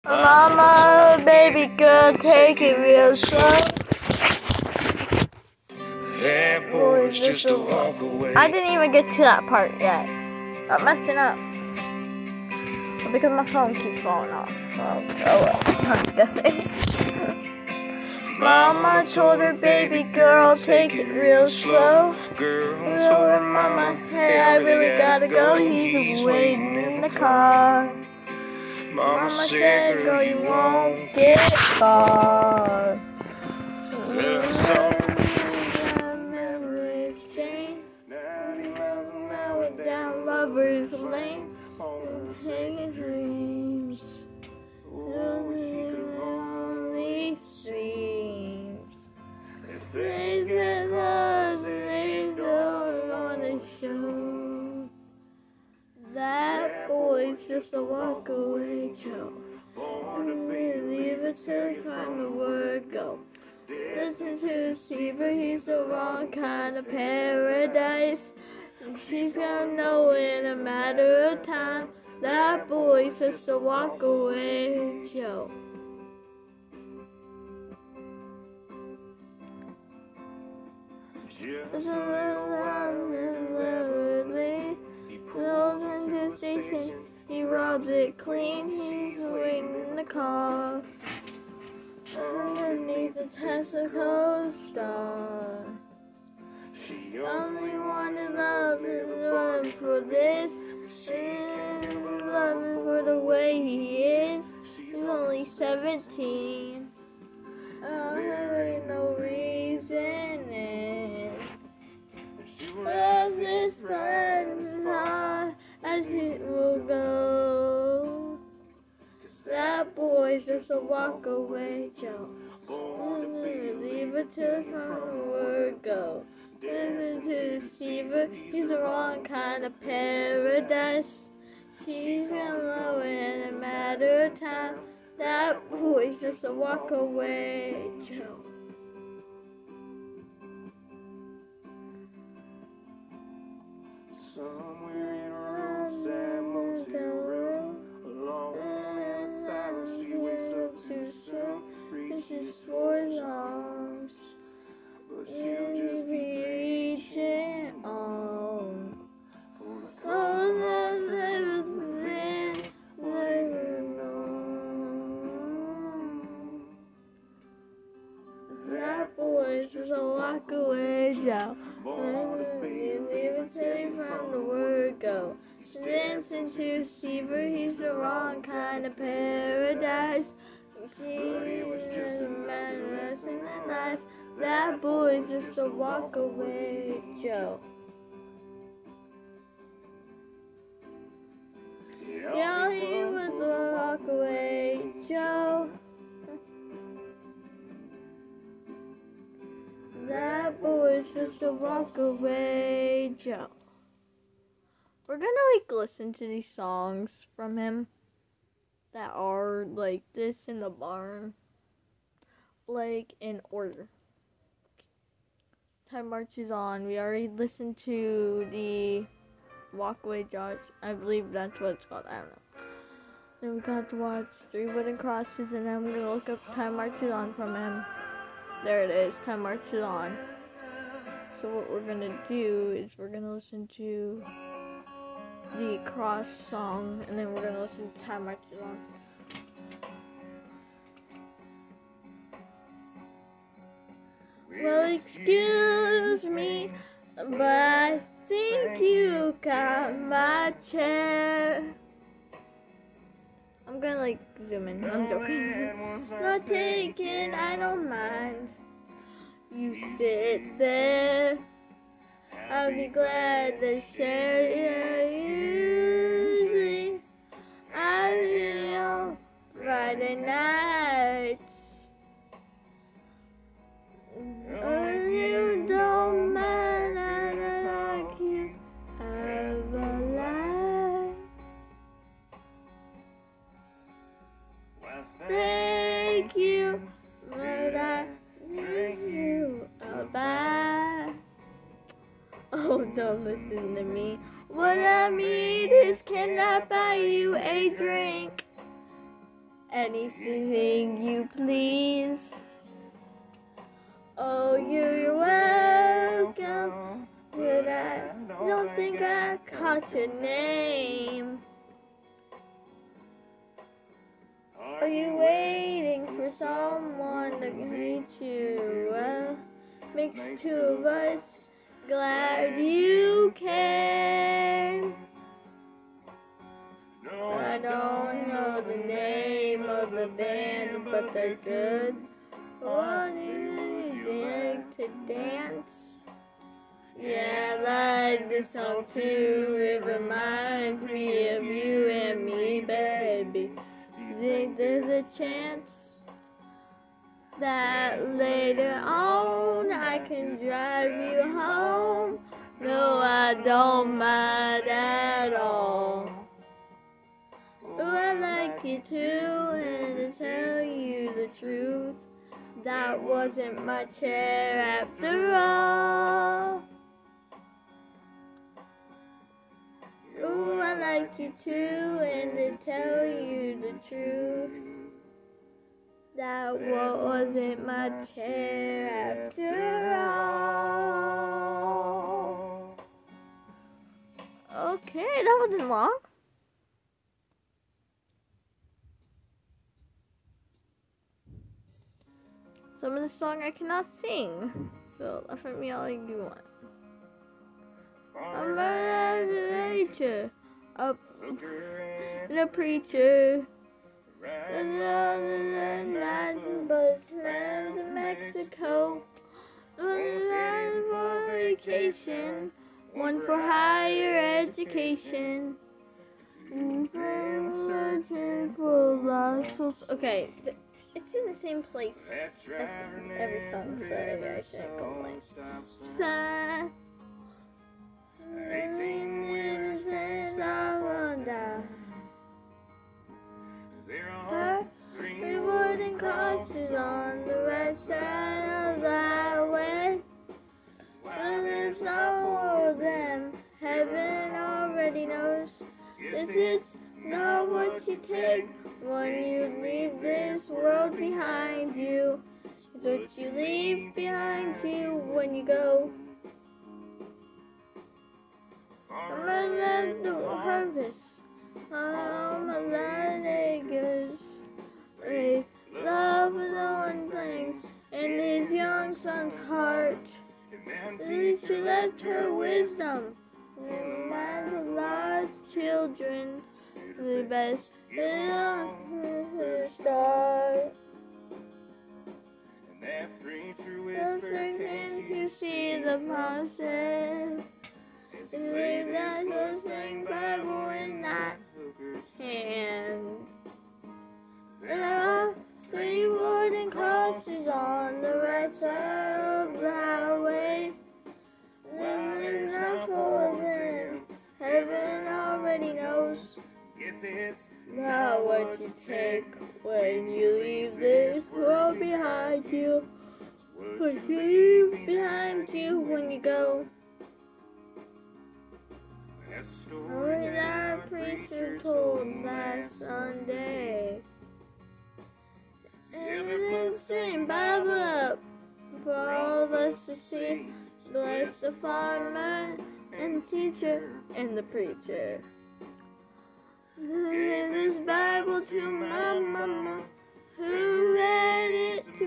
Mama, baby girl, take it real slow. That boy's just a walk away. I didn't even get to that part yet. I'm messing up. Because my phone keeps falling off. I'm guessing. Mama told her, baby girl, take it real slow. Girl Told her mama, hey, I really gotta go. He's waiting in the car. Mama said, girl, you won't get far. Memories change. 90 miles an hour down Lover's Lane. Taking dreams. Only streams. Things that love they don't wanna show. That boy's just a walk away Joe. Leave it till find the word go. Listen to Seaver, he's the wrong kind of paradise. And she's gonna know in a matter of time. That boy's just a walk away Joe. Just a little he pulls into the station, he robs it clean, he's waiting in the car. Underneath the Tesla co-star. She only wanted love and love for this. And love him for the way he is. He's only 17. There ain't no reason. Love this as hard as it will go. That boy's just a walk away Joe. Leave it till the word go. Listen to Seaver, he's the wrong kind of paradise. She's gonna know in a matter of time. That boy's just a walk away Joe. Somewhere in a sad motel room, alone in silence, she wakes up too soon, reaches for his arms, but she'll just be reaching on for the cold that lives within, never known. That boy's just a walk away Joe. Leave it till you find the word go. Listen to Seaver, he's the wrong kind of paradise. She was just a man wrestling a knife. That boy's just a walk away Joe. Yeah, he was a walk away Joe. That boy's just a walk away Joe. We're gonna listen to these songs from him that are like this in the barn, in order. Time marches on. We already listened to the Walk Away Josh. I believe that's what it's called. I don't know. Then we got to watch 3 Wooden Crosses, and then I'm gonna look up Time Marches On from him. There it is, Time Marches On. So what we're gonna do is we're gonna listen to the Cross song, and then we're gonna listen to Time Marches On. Well, excuse me, but I think you got my chair. I'm gonna zoom in. I'm joking. Not taken, I don't mind. You sit there. I'll be glad to share usually. I be on Friday nights. You don't mind, I like you. Have a life. Thank you, but I need you a bye. Oh, don't listen to me. What I mean is, can I buy you a drink? anything you please. Oh, you're welcome, but I don't think I caught your name. Are you waiting for someone to hate you? Well, makes two of us glad you came. I don't know the name of the band, but they're good. What do you like to dance? Yeah, I like this song too. It reminds me of you and me, baby. You think there's a chance that later on I can drive you home? No, I don't mind at all. Oh, I like you too, and to tell you the truth, that wasn't much hair after all. Oh, I like you too, and to tell you the truth, that wasn't much hair after all. Okay, that wasn't long. Some of the song I cannot sing, so laugh at me all you want. I'm a teacher, up and a preacher, another night in Bushland, Mexico, one for vacation, one for higher education, searching for lost souls. Okay. It's in the same place as every song, so I shouldn't complain. 18 years since I wonder. There are 3 wooden crosses on the right side of the highway. Well, there's no of them. Heaven already knows. This is not what you take when you leave this world behind you. It's what you leave behind you when you go. Farmer left the harvest, home a lot of acres. Faith, love was the one thing in his young son's heart. She left her wisdom in the minds of God's children. The best her star. And that preacher whispered, "Can't you see the promises?" And leave that listening Bible in that hand. There are 3 wooden crosses on the right side of the highway. And there's not 4 of them. Heaven already knows. Guess it's not what you take when you leave this world behind you. What you leave behind you when you go. That's the story that our preacher told last Sunday. And let's sing Bible up for all of us to see. Bless the farmer and the teacher and the preacher. Gave this Bible to my mama, who read it to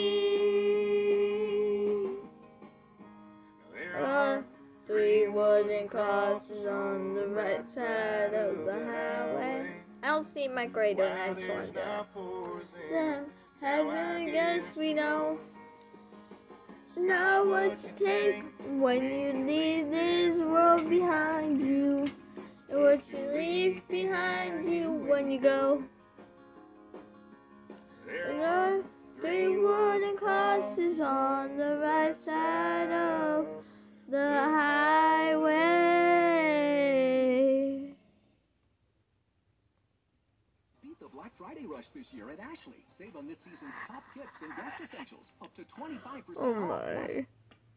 me. There are 3 wooden crosses on the right side of the highway. I'll see my grader next one. Then, heaven, guess we know. It's not what you take when you leave this world behind you. And what you leave behind you when you go. There are 3 wooden crosses on the right side of the highway. Beat the Black Friday rush this year at Ashley. Save on this season's top gifts and guest essentials. Up to 25% Oh my.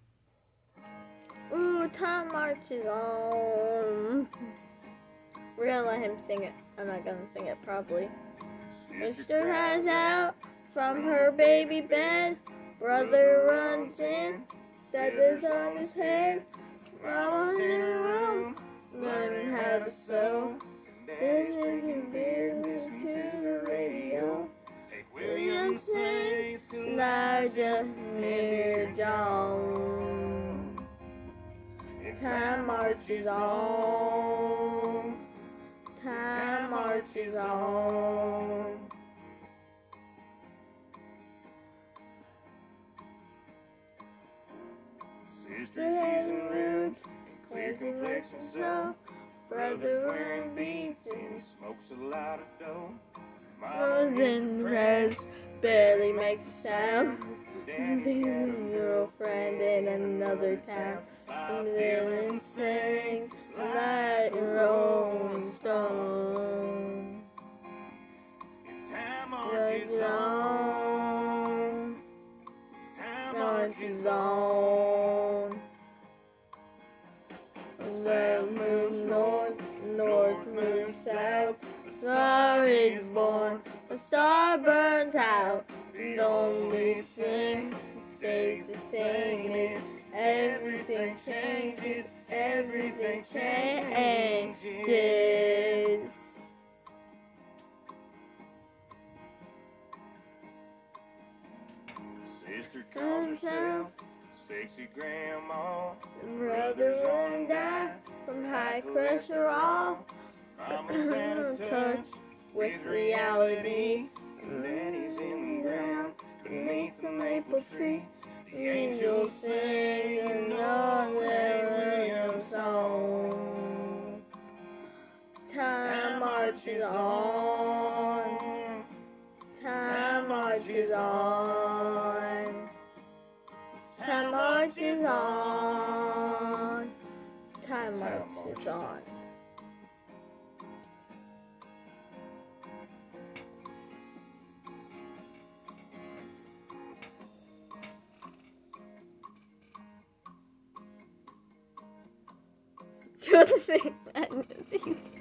Ooh, Tom marches on. We're gonna let him sing it. I'm not gonna sing it probably. Sister cries out from her baby bed. Brother runs in, feathers on his head. Mama's in her room, learning how to sew. Then drinking beer, listening to the radio. William sings to Elijah near John. Time marches on. Time marches on. Sister season roots, clear complexion so. Brother wearing beads and he smokes a lot of dough. Mama's in prayers, barely makes a sound. Daddy's girlfriend in another town. And Dylan sings like a Rolling Stone. Time Marches marches on. on, Time marches marches on. on. South moves north, north moves south. A star is born, a star burns out. The only thing that stays the same is everything changes, everything changes. Sister calls herself sexy grandma. Brother won't die from high cholesterol. Mama's out of touch With reality, and Daddy's in the ground beneath the maple tree. the angels sing another William song. Time marches on. Time marches on. Time marches on. Time marches on. Do the same.